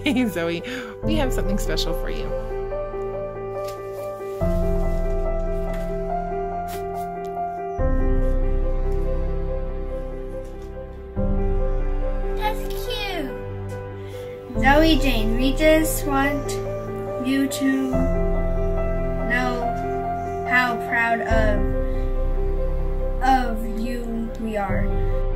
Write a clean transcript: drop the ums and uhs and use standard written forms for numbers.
Okay, Zoe, we have something special for you. That's cute. ZoeJane, we just want you to know how proud of you we are.